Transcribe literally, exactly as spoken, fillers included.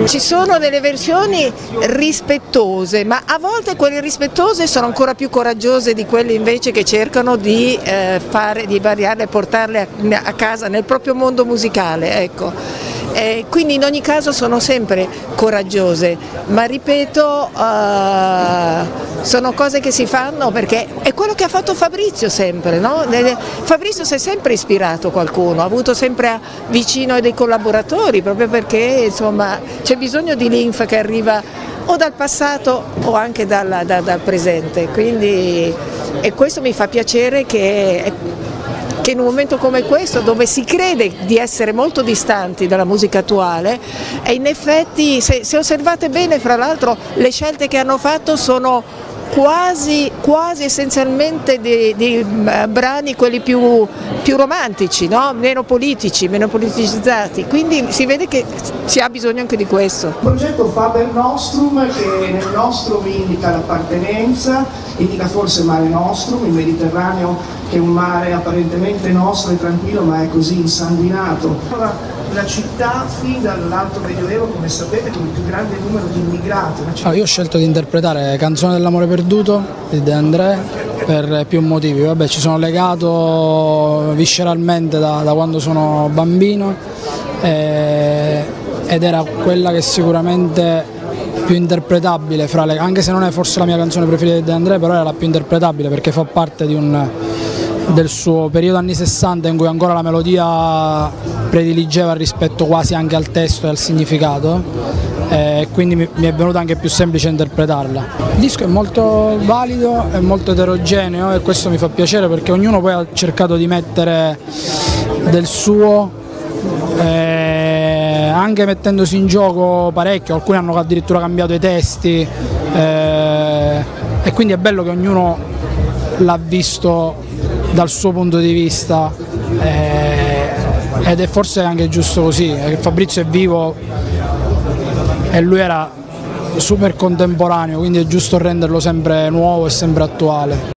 Ci sono delle versioni rispettose, ma a volte quelle rispettose sono ancora più coraggiose di quelle invece che cercano di, eh, fare, di variarle e portarle a, a casa nel proprio mondo musicale. Ecco. Eh, quindi in ogni caso sono sempre coraggiose, ma ripeto, uh, sono cose che si fanno perché è quello che ha fatto Fabrizio sempre, no? Fabrizio si è sempre ispirato a qualcuno, ha avuto sempre vicino dei collaboratori, proprio perché insomma c'è bisogno di linfa che arriva o dal passato o anche dal, dal, dal presente, quindi e questo mi fa piacere che che in un momento come questo, dove si crede di essere molto distanti dalla musica attuale, e in effetti se, se osservate bene, fra l'altro, le scelte che hanno fatto sono quasi, quasi essenzialmente dei, dei brani quelli più, più romantici, no? Meno politici, meno politicizzati, quindi si vede che si ha bisogno anche di questo. Il progetto Faber Nostrum, che nel nostrum indica l'appartenenza, indica forse Mare Nostrum, il Mediterraneo, che è un mare apparentemente nostro e tranquillo, ma è così insanguinato. La città fin dall'alto medioevo, come sapete, con il più grande numero di immigrati. Ah, io ho scelto di interpretare Canzone dell'amore perduto di De André per più motivi. Vabbè, ci sono legato visceralmente da, da quando sono bambino eh, ed era quella che sicuramente più interpretabile fra le, anche se non è forse la mia canzone preferita di De André, però era la più interpretabile perché fa parte di un del suo periodo anni sessanta in cui ancora la melodia prediligeva rispetto quasi anche al testo e al significato, e quindi mi è venuto anche più semplice interpretarla. Il disco è molto valido, è molto eterogeneo e questo mi fa piacere perché ognuno poi ha cercato di mettere del suo, eh, anche mettendosi in gioco parecchio, alcuni hanno addirittura cambiato i testi eh, e quindi è bello che ognuno l'ha visto dal suo punto di vista eh, ed è forse anche giusto così, Fabrizio è vivo e lui era super contemporaneo, quindi è giusto renderlo sempre nuovo e sempre attuale.